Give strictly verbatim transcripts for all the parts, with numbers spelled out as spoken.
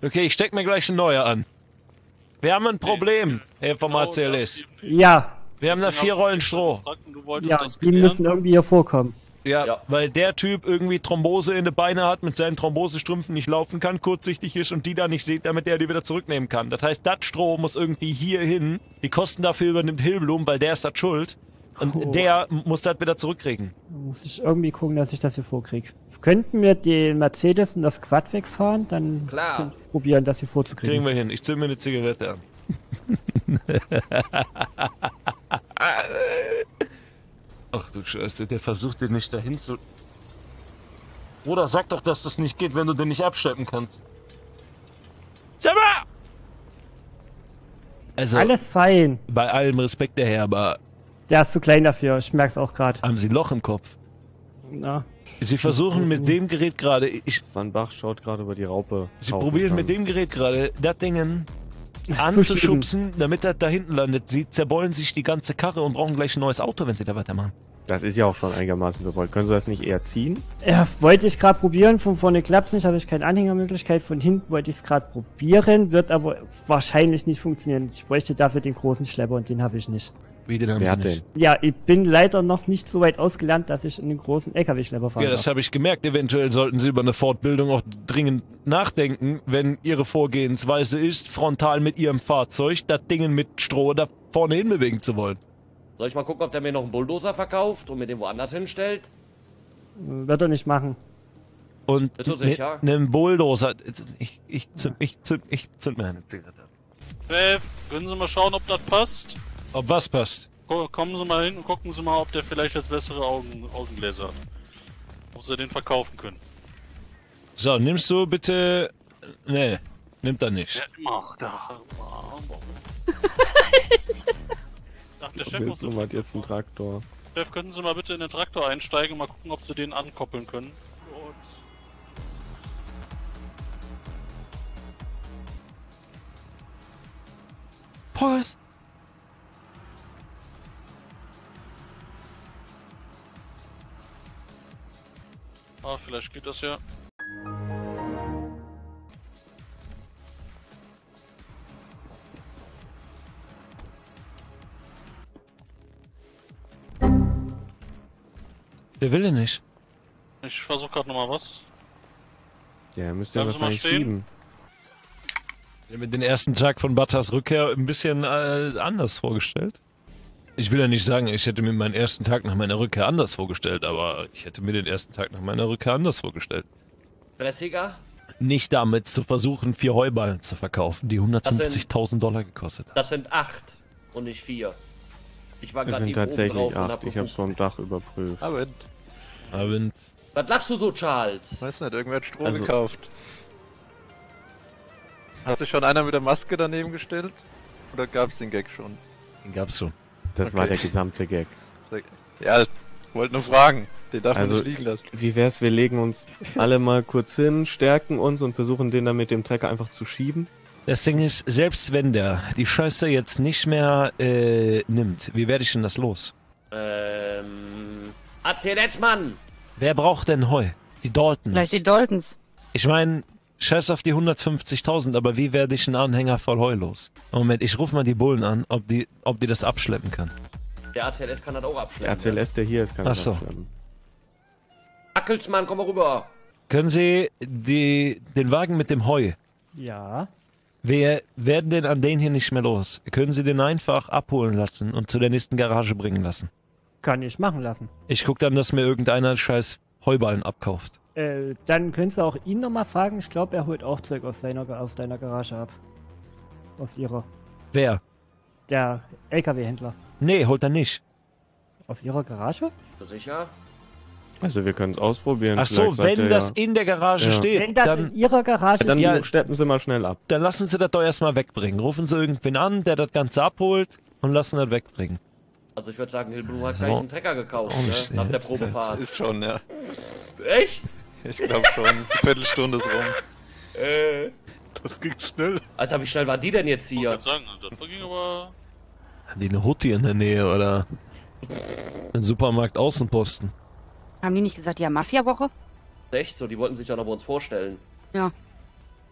Okay, ich steck mir gleich eine neue an. Wir haben ein Problem, Herr vom A C L S. Ja. Wir haben da vier Rollen Stroh. Ja, die müssen irgendwie hier vorkommen. Ja, ja, weil der Typ irgendwie Thrombose in den Beinen hat, mit seinen Thrombosestrümpfen nicht laufen kann, kurzsichtig ist und die da nicht sieht, damit er die wieder zurücknehmen kann. Das heißt, das Stroh muss irgendwie hier hin. Die Kosten dafür übernimmt Hillblum, weil der ist das schuld. Und oh. der muss das wieder zurückkriegen. Muss ich irgendwie gucken, dass ich das hier vorkriege. Könnten wir den Mercedes und das Quad wegfahren, dann Klar. probieren, das hier vorzukriegen. Kriegen wir hin. Ich zünd mir eine Zigarette an. Ach du Scheiße, der versucht den nicht dahin zu... Bruder, sag doch, dass das nicht geht, wenn du den nicht abschleppen kannst. Sag mal! Also, alles fein. Bei allem Respekt, der Herr, aber... Der ist zu klein dafür, ich merk's auch gerade. Haben Sie ein Loch im Kopf? Na. Sie versuchen mit dem Gerät gerade... Ich, Van Bach schaut gerade über die Raupe. Sie probieren mit dem Gerät gerade, das Ding anzuschubsen, damit er da hinten landet. Sie zerbeulen sich die ganze Karre und brauchen gleich ein neues Auto, wenn Sie da weitermachen. Das ist ja auch schon einigermaßen gewollt. Können Sie das nicht eher ziehen? Ja, wollte ich gerade probieren. Von vorne klappt's nicht, habe ich keine Anhängermöglichkeit. Von hinten wollte ich es gerade probieren, wird aber wahrscheinlich nicht funktionieren. Ich bräuchte dafür den großen Schlepper und den habe ich nicht. Wie, den haben Wer Sie hat nicht? den? Ja, ich bin leider noch nicht so weit ausgelernt, dass ich einen großen L K W-Schlepper fahren Ja, das habe ich gemerkt. Eventuell sollten Sie über eine Fortbildung auch dringend nachdenken, wenn Ihre Vorgehensweise ist, frontal mit Ihrem Fahrzeug das Ding mit Stroh da vorne hinbewegen zu wollen. Soll ich mal gucken, ob der mir noch einen Bulldozer verkauft und mir den woanders hinstellt? Wird er nicht machen. Und Bist du sicher? ne, ne Bulldozer... Ich, ich, zünd, ich, zünd, ich zünd mir eine Zigarette an. Hey, können Sie mal schauen, ob das passt? Ob was passt? Kommen Sie mal hin und gucken Sie mal, ob der vielleicht jetzt bessere Augen, Augengläser hat. Ob Sie den verkaufen können. So, nimmst du bitte... Nee, nimmt er nicht. Ja, mach da. Ach, der Chef muss hat jetzt einen Traktor. Chef, könnten Sie mal bitte in den Traktor einsteigen und mal gucken, ob Sie den ankoppeln können. Und Pause. Ah, vielleicht geht das ja. Der will den nicht. Ich versuche gerade nochmal was. Ja, müsst ihr Bleiben Sie mal wahrscheinlich stehen. schieben. Ich habe mir den ersten Tag von Butters Rückkehr ein bisschen äh, anders vorgestellt. Ich will ja nicht sagen, ich hätte mir meinen ersten Tag nach meiner Rückkehr anders vorgestellt, aber ich hätte mir den ersten Tag nach meiner Rückkehr anders vorgestellt. Stressiger? Nicht damit zu versuchen, vier Heuballen zu verkaufen, die hundertfünfzigtausend Dollar gekostet haben. Das sind acht und nicht vier. Ich war Es gerade sind eben oben tatsächlich drauf und acht. hab Ich hab's vom Dach überprüft. Abend. Abend. Was lachst du so, Charles? Weiß nicht, irgendwer hat Stroh Also- gekauft. Hat sich schon einer mit der Maske daneben gestellt? Oder gab's den Gag schon? Den gab's schon. Das Okay. war der gesamte Gag. Ja, wollte nur fragen. Den darf Also- man nicht liegen lassen. Wie wär's, wir legen uns alle mal kurz hin, stärken uns und versuchen den dann mit dem Trecker einfach zu schieben? Das Ding ist, selbst wenn der die Scheiße jetzt nicht mehr äh, nimmt, wie werde ich denn das los? Ähm... A C L S, Mann! Wer braucht denn Heu? Die Daltons. Vielleicht die Daltons. Ich meine, scheiß auf die hundertfünfzigtausend, aber wie werde ich einen Anhänger voll Heu los? Moment, ich rufe mal die Bullen an, ob die, ob die das abschleppen können. Der A C L S kann das auch Der abschleppen. A C L S, der hier ist, kann Ach das so. abschleppen. Ackelsmann, komm mal rüber. Können Sie die, den Wagen mit dem Heu, Ja. wir werden den an den hier nicht mehr los. Können Sie den einfach abholen lassen und zu der nächsten Garage bringen lassen? Kann ich machen lassen. Ich guck dann, dass mir irgendeiner scheiß Heuballen abkauft. Äh, dann könntest du auch ihn nochmal fragen. Ich glaube, er holt auch Zeug aus, seiner, aus deiner Garage ab. Aus ihrer. Wer? Der L K W-Händler. Nee, holt er nicht. Aus ihrer Garage? Bist du sicher? Also wir können es ausprobieren. Ach so, Vielleicht sagt wenn er das ja. in der Garage Ja. steht, Wenn das dann, in ihrer Garage Dann Ja, steppen Sie mal schnell ab. dann lassen Sie das doch erstmal wegbringen. Rufen Sie irgendwen an, der das Ganze abholt und lassen das wegbringen. Also ich würde sagen, Hillblum hat So. gleich einen Trecker gekauft, Oh, ne? shit. Nach der Das Probefahrt. ist schon, ja. Echt? Ich glaube schon. Eine Viertelstunde ist rum. Äh... Das ging schnell. Alter, wie schnell war die denn jetzt Ich hier? würde sagen, das ging aber... Haben die eine Hutti in der Nähe oder einen Supermarkt-Außenposten? Haben die nicht gesagt, ja, Mafia-Woche? Echt? So, die wollten sich ja noch bei uns vorstellen. Ja.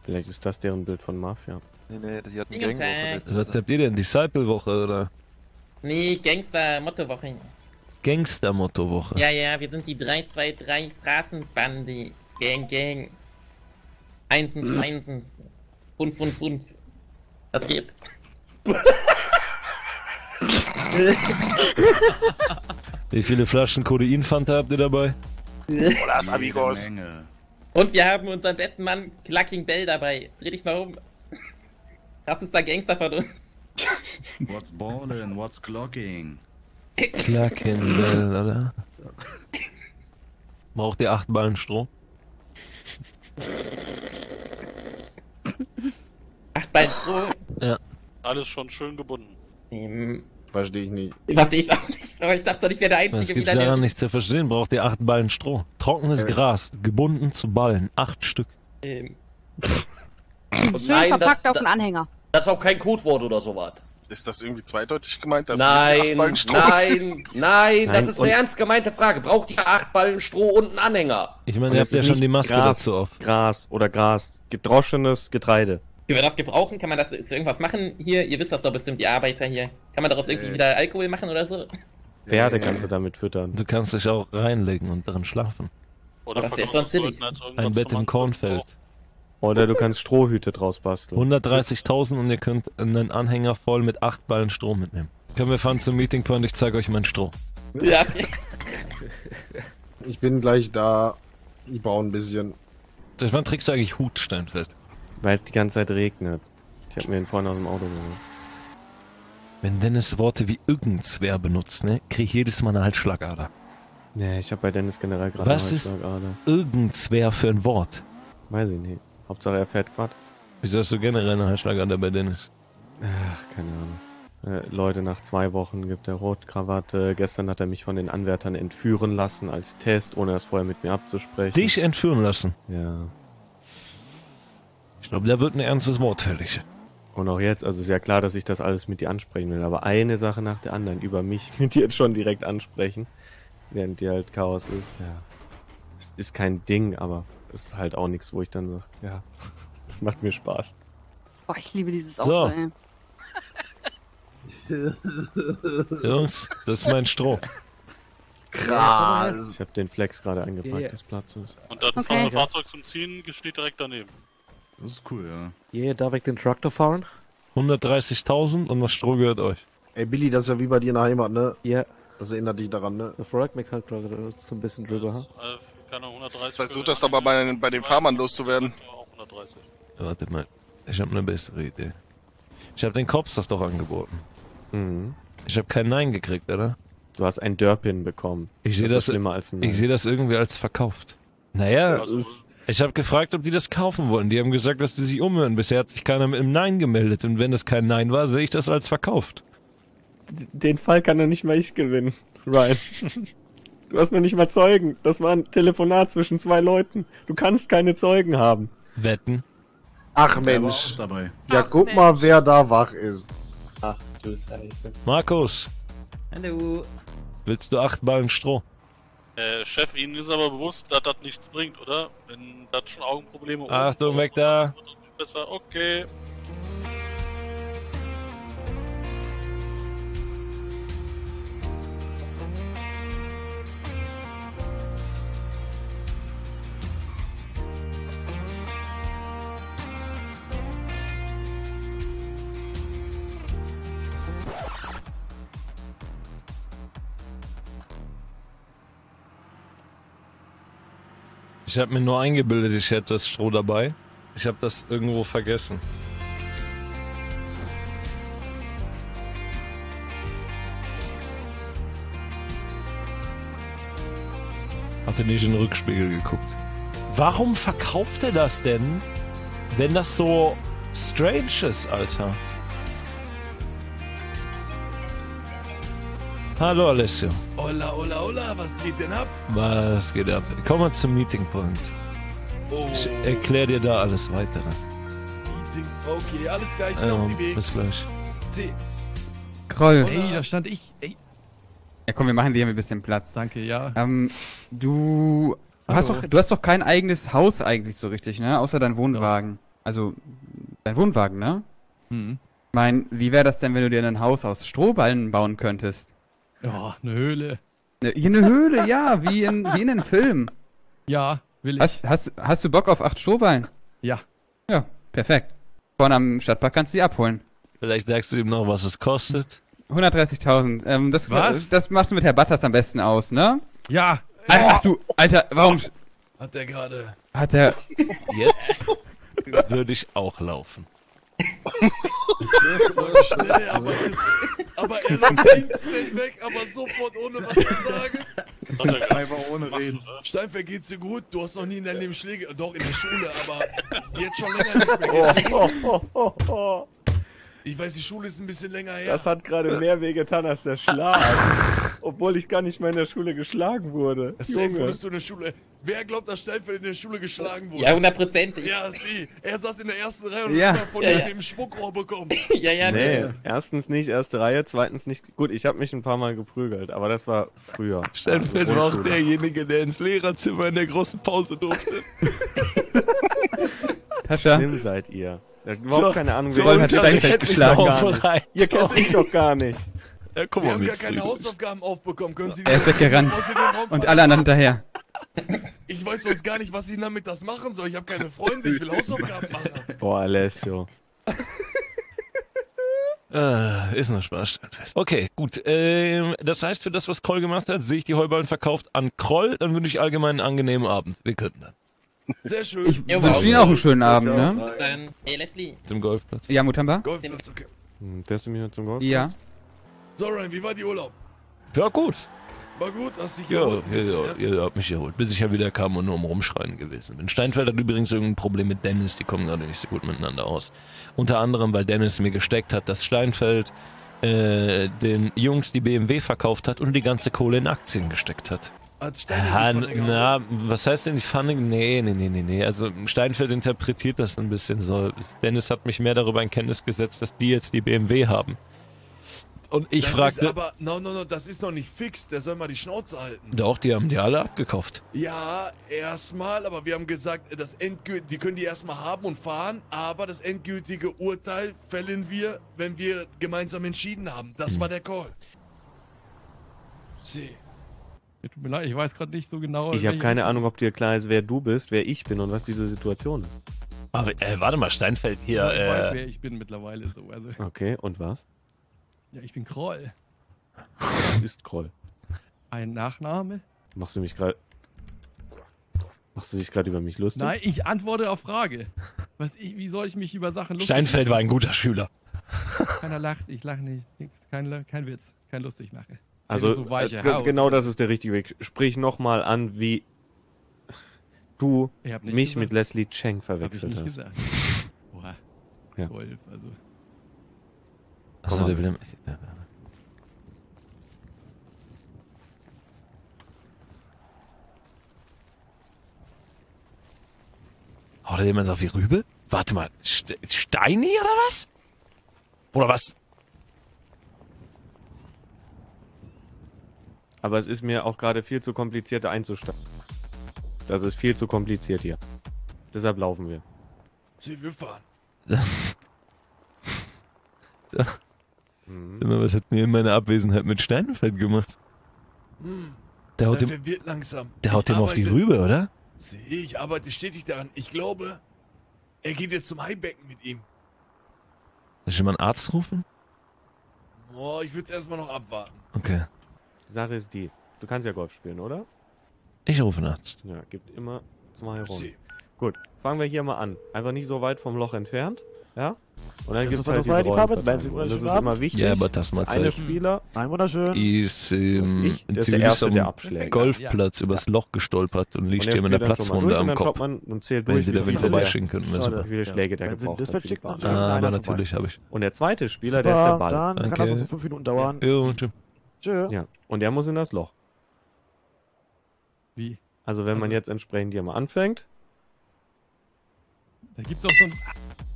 Vielleicht ist das deren Bild von Mafia. Nee, nee, die hatten Guten Gangwoche. Tag. Was habt ihr denn? Disciple-Woche oder Nee, Gangster-Mottowoche. Gangster-Motto-Woche? Ja, ja, wir sind die drei zwei drei Straßenbande. Gang, Gang. Einsens, einsens. Fünf, fünf, fünf. Was geht? Wie viele Flaschen Codein-Fanta habt ihr dabei? Hola, amigos. Und wir haben unseren besten Mann Clucking Bell dabei. Dreh dich mal um. Das ist der Gangster von uns. What's ballin', what's clocking? Klackenbell, oder? Braucht ihr acht Ballen Stroh? Acht Ballen Stroh. Ja. Alles schon schön gebunden. Ähm, Verstehe ich nicht. was ich auch nicht. Aber ich dachte doch, ich wäre der Was Einzige gibt's wieder, daran der... nicht zu verstehen? Braucht ihr acht Ballen Stroh? Trockenes Äh. Gras, gebunden zu Ballen, acht Stück. Ähm, Und Schön nein, das, verpackt auf das, den Anhänger. das ist auch kein Codewort oder sowas. Ist das irgendwie zweideutig gemeint? Dass Nein, wir acht Ballen Stroh nein, sind? nein, das Nein, ist und- eine ernst gemeinte Frage. Braucht ihr acht Ballen Stroh und einen Anhänger? Ich meine, Und ihr es habt ja ist schon nicht die Maske Gras, dazu auf. Gras oder Gras. Gedroschenes Getreide. Können wir das gebrauchen? Kann man das zu irgendwas machen? Hier, ihr wisst das doch bestimmt, die Arbeiter hier. Kann man daraus irgendwie Äh. wieder Alkohol machen oder so? Pferde kannst du damit füttern. Du kannst dich auch reinlegen und darin schlafen. Oder Was ist verkaufen sonst Leuten als irgendwas Ein Bett zum im Kornfeld. Oder du kannst Strohhüte draus basteln. hundertdreißigtausend und ihr könnt einen Anhänger voll mit acht Ballen Stroh mitnehmen. Können wir fahren zum Meeting Point, ich zeige euch mein Stroh. Ja. Ich bin gleich da. Ich baue ein bisschen. Seit wann trägst du eigentlich Hut, Steinfeld? Weil es die ganze Zeit regnet. Ich habe mir den vorhin aus dem Auto geholt. Wenn Dennis Worte wie irgendwer benutzt, ne, krieg ich jedes Mal eine Halsschlagader. Nee, ich habe bei Dennis generell gerade Was eine ist- Halsschlagader. Irgendwer für ein Wort. Weiß ich nicht. Hauptsache er fährt grad. Wieso hast du generell eine Halsschlagader bei Dennis? Ach, keine Ahnung. Äh, Leute, nach zwei Wochen gibt er Rotkrawatte. Gestern hat er mich von den Anwärtern entführen lassen als Test, ohne das vorher mit mir abzusprechen. Dich entführen lassen. Ja. Ich glaube, da wird ein ernstes Wort fällig. Und auch jetzt, also ist ja klar, dass ich das alles mit dir ansprechen will, aber eine Sache nach der anderen über mich mit dir jetzt schon direkt ansprechen, während dir halt Chaos ist, ja. Es ist kein Ding, aber es ist halt auch nichts, wo ich dann sage, ja, das macht mir Spaß. Boah, ich liebe dieses So. Auto, ey. Jungs, das ist mein Stroh. Krass. Ich habe den Flex gerade eingepackt Ja, ja. des Platzes. Und das Okay. passende Fahrzeug zum Ziehen steht direkt daneben. Das ist cool, ja. Yeah, darf ich den Traktor fahren? hundertdreißigtausend und das Stroh gehört euch. Ey, Billy, das ist ja wie bei dir in der Heimat, ne? Ja, Das erinnert dich daran, ne? da fragt mich halt gerade so ein bisschen drüber. Das, äh, keine hundertdreißig. Versuch das aber bei, den- bei den Farmern loszuwerden. Auch hundertdreißig. Warte mal, ich habe eine bessere Idee. Ich habe den Cops das doch angeboten. Mhm. Ich habe kein Nein gekriegt, oder? Du hast ein Dörpin bekommen. Ich sehe ist das, schlimmer als ein ich Nein. sehe das irgendwie als verkauft. Naja, Also, ich habe gefragt, ob die das kaufen wollen. Die haben gesagt, dass die sich umhören. Bisher hat sich keiner mit einem Nein gemeldet. Und wenn es kein Nein war, sehe ich das als verkauft. Den Fall kann doch nicht mal ich gewinnen, Ryan. Du hast mir nicht mal Zeugen. Das war ein Telefonat zwischen zwei Leuten. Du kannst keine Zeugen haben. Wetten? Ach Der war Mensch. auch dabei. Ja, Ach, guck Mensch. mal, wer da wach ist. Ach du Scheiße. Markus, Hallo. willst du acht Ballen Stroh? äh, Chef, Ihnen ist aber bewusst, dass das nichts bringt, oder? Wenn das schon Augenprobleme... Achtung, weg da. Wird das nicht besser, okay. Ich habe mir nur eingebildet, ich hätte das Stroh dabei. Ich habe das irgendwo vergessen. Hatte nicht in den Rückspiegel geguckt. Warum verkauft er das denn, wenn das so strange ist, Alter? Hallo Alessio. Hola, hola, hola, was geht denn ab? Was geht ab? Komm mal zum Meeting Point. Oh, Ich erklär dir da alles weitere. Meeting. Okay, alles klar, ich bin auf Ja, dem Weg. bis gleich. See. Kroll. Hola. Ey, da stand ich. Ey. Ja komm, wir machen dir hier ein bisschen Platz. Danke, ja. Ähm, du... Du hast, Hallo. doch, du hast doch kein eigenes Haus eigentlich so richtig, ne? Außer dein Wohnwagen. Also, dein Wohnwagen, ne? Hm. Ich mein, wie wäre das denn, wenn du dir ein Haus aus Strohballen bauen könntest? Ja, eine Höhle. Ne, hier eine Höhle, ja, wie in, wie in einem Film. Ja, will ich. Hast, hast, hast du Bock auf acht Strohballen? Ja. Ja, perfekt. Vorne am Stadtpark kannst du die abholen. Vielleicht sagst du ihm noch, was es kostet. hundertdreißigtausend. Ähm, das, Was? das machst du mit Herr Butters am besten aus, ne? Ja. Ach du, Alter, warum Hat der gerade. hat er... Jetzt würde ich auch laufen. So schnell, aber, es, aber er läuft instant weg, aber sofort ohne was zu sagen. Einfach ohne reden. Steinfeld, geht's dir gut? Du hast noch nie in deinem Leben Schläge, doch in der Schule, aber jetzt schon länger nicht mehr. Geht's dir gut? Ich weiß, die Schule ist ein bisschen länger her. Das hat gerade mehr wehgetan als der Schlag. Obwohl ich gar nicht mehr in der Schule geschlagen wurde. Safe Junge. wurdest du in der Schule. Wer glaubt, dass Steinfeld in der Schule geschlagen wurde? Ja, hundertprozentig. Ja, sie. Er saß in der ersten Reihe und Ja. hat von Ja, ja, ja. dem Spuckrohr bekommen. Ja, ja, Nee, ne. erstens nicht erste Reihe, zweitens nicht. Gut, ich habe mich ein paar Mal geprügelt, aber das war früher. Steinfeld Also war auch Grundschule. derjenige, der ins Lehrerzimmer in der großen Pause durfte. Tascha, Schlimm seid ihr. Ich hab überhaupt So, keine Ahnung, so wer ein hat Steinfeld Steinfeld geschlagen. geschlagen. Ihr kennt mich doch gar nicht. Ja, guck Wir mal, haben wie gar keine früh. Hausaufgaben aufbekommen. Können Sie er ist weggerannt. bevor Sie den Raum Und verlassen? alle anderen hinterher. Ich weiß sonst gar nicht, was ich damit das machen soll. Ich habe keine Freunde, ich will Hausaufgaben machen. Boah, Alessio. Äh, ist noch Spaß, Steinfeld. Okay, gut. Ähm, das heißt, für das, was Kroll gemacht hat, sehe ich die Heuballen verkauft an Kroll. Dann wünsche ich allgemein einen angenehmen Abend. Wir könnten dann. Sehr schön. Ich Ja, wünsche Ihnen auch einen schönen Abend, ne? Dann, ey, Leslie. Zum Golfplatz. Ja, Mutamba? Golfplatz, okay. Hm, fährst du mich mit zum Golf? Ja. So, Ryan, wie war die Urlaub? Ja, gut. War gut? Hast dich Ja, geholt? ja, ja, ja, hab mich erholt. Bis ich ja wieder kam und nur um Rumschreien gewesen bin. Steinfeld hat übrigens irgendein Problem mit Dennis. Die kommen gerade nicht so gut miteinander aus. Unter anderem, weil Dennis mir gesteckt hat, dass Steinfeld äh, den Jungs die B M W verkauft hat und die ganze Kohle in Aktien gesteckt hat. Hat Stein Ja, in die Pfanne gehauen? na, was heißt denn die Pfanne? Nee, nee, nee, nee, nee. Also Steinfeld interpretiert das ein bisschen so. Dennis hat mich mehr darüber in Kenntnis gesetzt, dass die jetzt die B M W haben. Und ich Das ist fragte... aber, no, no, no, das ist noch nicht fix. Der soll mal die Schnauze halten. Doch, die haben die alle abgekauft. Ja, erstmal, aber wir haben gesagt, das endgült, die können die erstmal haben und fahren, aber das endgültige Urteil fällen wir, wenn wir gemeinsam entschieden haben. Das Hm. war der Call. Sie. Ja, tut mir leid, ich weiß gerade nicht so genau. Ich habe welche- keine Ahnung, ob dir klar ist, wer du bist, wer ich bin und was diese Situation ist. Aber äh, warte mal, Steinfeld hier... Ja, ich weiß, Äh, wer ich bin mittlerweile so. Also, Okay, und was? ja, ich bin Kroll. Was ist Kroll? Ein Nachname? Machst du mich gerade... Machst du dich gerade über mich lustig? Nein, ich antworte auf Frage. Was ich, wie soll ich mich über Sachen lustig Steinfeld war ein guter Schüler. machen? Keiner lacht, ich lache nicht. Nix, Kein, kein Witz, kein lustig mache. Also, so weiche äh, Haut. genau das ist der richtige Weg. Sprich nochmal an, wie du Ich hab nicht mich gesagt. mit Leslie Cheng Hab ich verwechselt nicht hast. gesagt. Boah. Ja. Golf, also. Achso, Komm der mal. will... Haut er jemand auf die Rübe? Warte mal, Ste Steini oder was? Oder was? Aber es ist mir auch gerade viel zu kompliziert einzusteigen. Das ist viel zu kompliziert hier. Deshalb laufen wir. Sie, wir fahren. So. Mhm. Sag mal, was hat mir in meiner Abwesenheit mit Steinfeld gemacht? Hm. Der haut Der dem, verwirrt langsam. der haut Ich dem auf die arbeite- Rübe, oder? Sie, ich arbeite stetig daran. Ich glaube, er geht jetzt zum Highbecken mit ihm. Soll ich mal einen Arzt rufen? Oh, ich würde es erstmal noch abwarten. Okay. Die Sache ist die, du kannst ja Golf spielen, oder? Ich rufe einen Arzt. Ja, gibt immer zwei Runden. Sie. Gut, fangen wir hier mal an. Einfach nicht so weit vom Loch entfernt, ja? Und dann Das gibt ist es halt das diese war die Karte, Rollenverteilung. weiß ich, Und das ist wunderschönen immer wichtig. Ja, aber das mal Eine Zeit. Spieler Nein, wunderschön. Ist ähm, ich, ein das ist der Erste, Zivilist der am abschlägt. Golfplatz übers Loch gestolpert und liegt Und der ihm in der spielt dann schon mal Platzwunde durch und am dann schaut Kopf. man und zählt Wenn durch, sie wie da wieder viele- vorbeischicken können, wäre Schade. super. wie viele Schläge der Wenn sie gebraucht das hat. für die schickt, Bahn. dann- Ah, Einer aber vorbei. natürlich habe ich. Und der zweite Spieler, der ist der Ball. Dann kann das Okay. noch so fünf Minuten dauern. Jo, tschüss. Tschö. Ja, und der muss in das Loch. Wie? Also wenn man Also- jetzt entsprechend hier mal anfängt, Da gibt's doch so ein.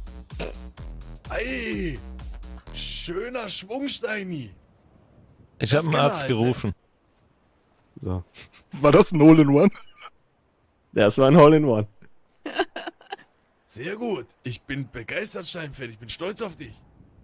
Ey, schöner Schwung, Steini. Ich Das habe einen kann er Arzt halt, ne? gerufen. so. War das ein Hole in One? Das war ein Hole in One. Sehr gut. Ich bin begeistert, Steinfeld. Ich bin stolz auf dich.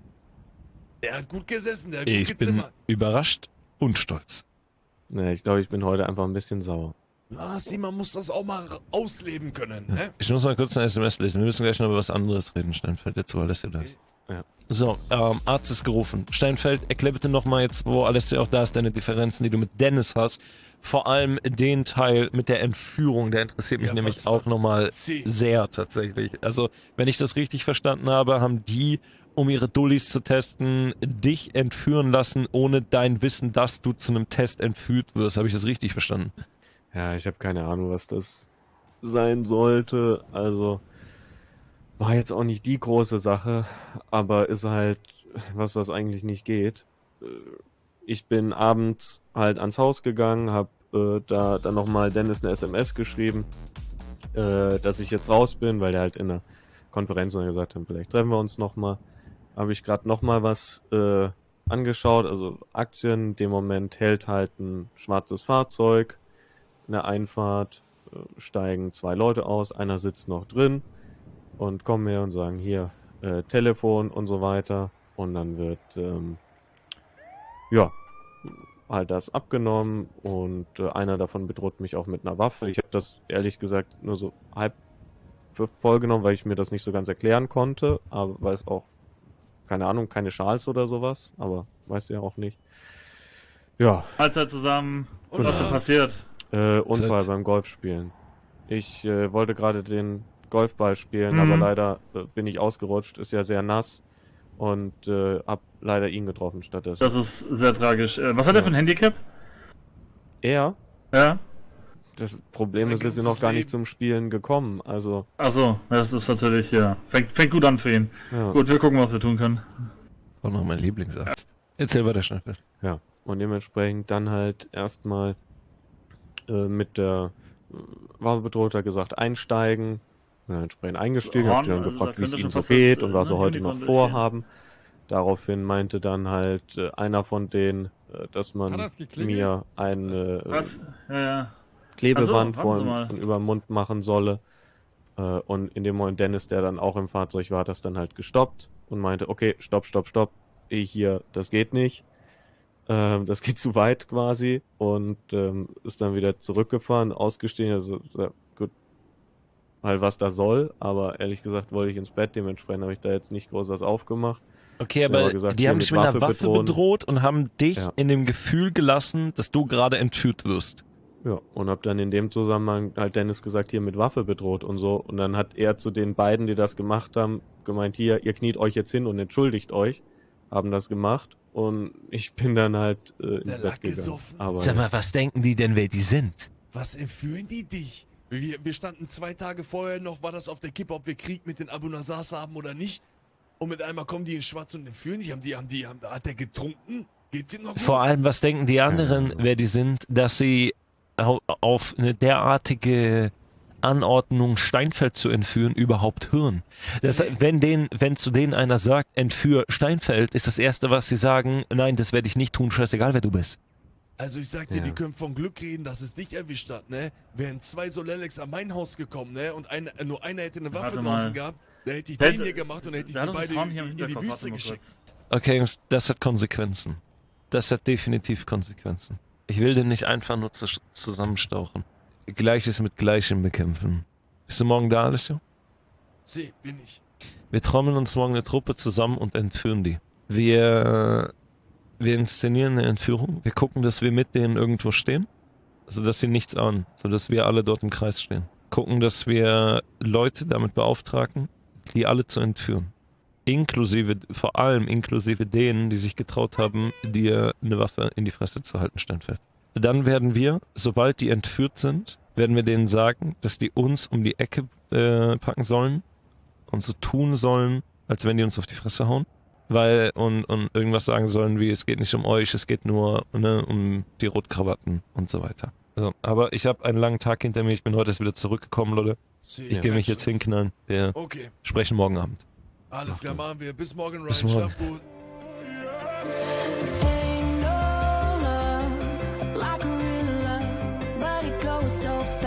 Der hat gut gesessen, der hat gut Ich bin gezimmert. überrascht und stolz. Ja, ich glaube, ich bin heute einfach ein bisschen sauer. Ah, sieh, man muss das auch mal ausleben können, ne? Ich muss mal kurz eine S M S lesen. Wir müssen gleich noch über was anderes reden, Steinfeld. Jetzt, wo Alessio da ist. Ja. So, ähm, Arzt ist gerufen. Steinfeld, erklär bitte nochmal jetzt, wo Alessio auch da ist, deine Differenzen, die du mit Dennis hast. Vor allem den Teil mit der Entführung, der interessiert mich Ja, nämlich was- auch nochmal Sie- sehr tatsächlich. Also, wenn ich das richtig verstanden habe, haben die, um ihre Dullis zu testen, dich entführen lassen, ohne dein Wissen, dass du zu einem Test entführt wirst. Habe ich das richtig verstanden? Ja, ich habe keine Ahnung, was das sein sollte. Also war jetzt auch nicht die große Sache, aber ist halt was, was eigentlich nicht geht. Äh, Ich bin abends halt ans Haus gegangen, habe äh, da dann nochmal Dennis eine S M S geschrieben, äh, dass ich jetzt raus bin, weil der halt in der Konferenz noch gesagt hat, vielleicht treffen wir uns nochmal. Habe ich gerade nochmal was äh, angeschaut, also Aktien. In dem Moment hält halt ein schwarzes Fahrzeug in der Einfahrt, äh, steigen zwei Leute aus, einer sitzt noch drin und kommen her und sagen, hier, äh, Telefon und so weiter. Und dann wird, ähm, ja, halt das abgenommen und äh, einer davon bedroht mich auch mit einer Waffe. Ich habe das ehrlich gesagt nur so halb für voll genommen, weil ich mir das nicht so ganz erklären konnte, aber weil es auch, keine Ahnung, keine Schals oder sowas, aber weiß ja auch nicht. Ja. Mahlzeit zusammen. Und Was ist denn passiert? Äh, Unfall Zeit. beim Golfspielen. Ich äh, wollte gerade den Golfball spielen, Mhm. aber leider äh, bin ich ausgerutscht, ist ja sehr nass und äh, hab leider ihn getroffen stattdessen. Das ist sehr tragisch. Äh, Was hat er für ein Handicap? Er? Ja? Das Problem Sein ist, wir sind ganzes noch gar nicht Leben. zum Spielen gekommen, also, Achso, das ist natürlich, ja. Fängt, fängt gut an für ihn. ja. Gut, wir gucken, was wir tun können. War noch mein Lieblingsarzt. Erzähl weiter, Steinfeld. Ja, und dementsprechend dann halt erstmal äh, mit der äh, Waffenbedrohter gesagt, einsteigen. Und dann entsprechend eingestiegen, Ja, hab die dann also gefragt, da wie es könnte ihm schon so fast geht als, und äh, was sie ne, heute noch Uniband vorhaben. Daraufhin meinte dann halt äh, einer von denen, äh, dass Hat man das geklingelt? mir eine äh, Was? Ja, ja. Klebeband Ach so, vor warten Sie mal. und über den Mund machen solle. Äh, und in dem Moment Dennis, der dann auch im Fahrzeug war, hat das dann halt gestoppt und meinte, okay, stopp, stopp, stopp, ich hier, das geht nicht. Ähm, das geht zu weit quasi und ähm, ist dann wieder zurückgefahren, ausgestiegen, also ja, gut, halt was da soll, aber ehrlich gesagt wollte ich ins Bett, dementsprechend habe ich da jetzt nicht groß was aufgemacht. Okay, Ja, aber aber gesagt, die hier haben mit dich mit einer Waffe Waffe bedrohen. bedroht und haben dich Ja. in dem Gefühl gelassen, dass du gerade entführt wirst. Ja, und hab dann in dem Zusammenhang halt Dennis gesagt, hier mit Waffe bedroht und so. Und dann hat er zu den beiden, die das gemacht haben, gemeint, hier, ihr kniet euch jetzt hin und entschuldigt euch. Haben das gemacht und ich bin dann halt äh, ins Der Bett lag gegangen. gesoffen. Aber Sag mal, was denken die denn, wer die sind? Was entführen die dich? Wir, wir standen zwei Tage vorher noch, war das auf der Kippe, ob wir Krieg mit den Abu Nasars haben oder nicht. Und mit einmal kommen die in Schwarz und entführen dich. Haben die, haben die, haben, hat der getrunken? Geht's ihm noch gut? Vor allem, was denken die anderen, Ahnung. wer die sind, dass sie au- auf eine derartige Anordnung, Steinfeld zu entführen, überhaupt hören. Das, Nee. wenn, den, wenn zu denen einer sagt, entführ Steinfeld, ist das Erste, was sie sagen, nein, das werde ich nicht tun, scheißegal, wer du bist. Also ich sag dir, Ja. die können von Glück reden, dass es dich erwischt hat, ne? Wären zwei Solelex an mein Haus gekommen, ne? Und ein, äh, nur einer hätte eine Waffe Warte mal. draußen gehabt, dann hätte ich Der- den hier gemacht und hätte ich Der die hat uns beide Frauen hier im in, in die Hinterkopf, warte Wüste mal geschickt. kurz. Okay, Jungs, das hat Konsequenzen. Das hat definitiv Konsequenzen. Ich will den nicht einfach nur zus- zusammenstauchen. Gleiches mit Gleichem bekämpfen. Bist du morgen da, Alessio? Sie, bin ich. Wir trommeln uns morgen eine Truppe zusammen und entführen die. Wir, wir inszenieren eine Entführung. Wir gucken, dass wir mit denen irgendwo stehen, sodass sie nichts ahnen, sodass wir alle dort im Kreis stehen. Gucken, dass wir Leute damit beauftragen, die alle zu entführen. Inklusive, vor allem inklusive denen, die sich getraut haben, dir eine Waffe in die Fresse zu halten, Steinfeld. Dann werden wir, sobald die entführt sind, werden wir denen sagen, dass die uns um die Ecke äh, packen sollen und so tun sollen, als wenn die uns auf die Fresse hauen. Weil, und, und irgendwas sagen sollen wie, es geht nicht um euch, es geht nur ne, um die Rotkrawatten und so weiter. Also, aber ich habe einen langen Tag hinter mir, ich bin heute erst wieder zurückgekommen, Leute. Sie, Ich gehe mich jetzt hinknallen. Wir Okay, sprechen morgen Abend. alles klar, machen wir. Bis morgen, Ryan. Bis morgen. Schlaf gut. Ain't no love like a real love, but it goes so fast.